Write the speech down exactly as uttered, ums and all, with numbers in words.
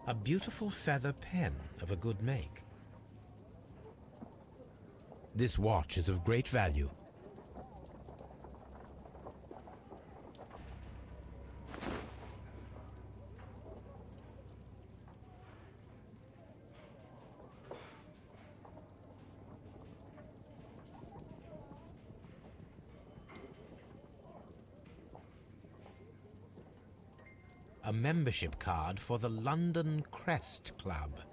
A beautiful feather pen of a good make. This watch is of great value. A membership card for the London Crest Club.